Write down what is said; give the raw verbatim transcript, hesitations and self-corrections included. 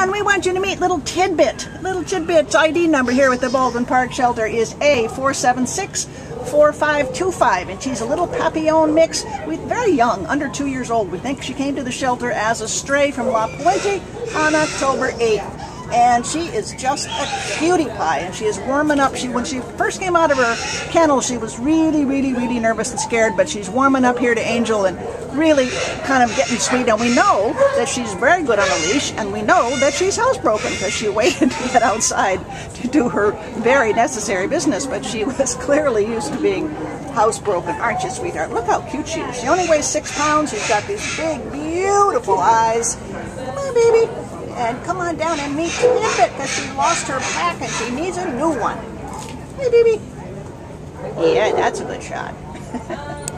on, we want you to meet little Tidbit. Little Tidbit's I D number here with the Baldwin Park Shelter is A four seven six four five two five, and she's a little Papillon mix. We very young, under two years old. We think she came to the shelter as a stray from La Puente on October eighth. And she is just a cutie pie, and she is warming up. She, when she first came out of her kennel, she was really, really, really nervous and scared, but she's warming up here to Angel and really kind of getting sweet. And we know that she's very good on a leash, and we know that she's housebroken because she waited to get outside to do her very necessary business, but she was clearly used to being housebroken. Aren't you, sweetheart? Look how cute she is. She only weighs six pounds. She's got these big, beautiful eyes. Come on, baby. And come on down and meet Tidbit because she lost her pack and she needs a new one. Hey, baby. Yeah, that's a good shot.